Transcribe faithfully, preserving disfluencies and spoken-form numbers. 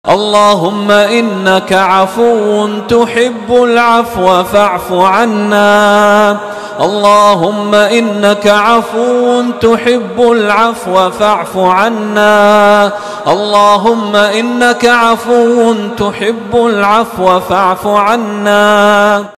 اللهم إنك عفو تحب العفو فاعف عنا. اللهم إنك عفو تحب العفو فاعف عنا. اللهم إنك عفو تحب العفو فاعف عنا.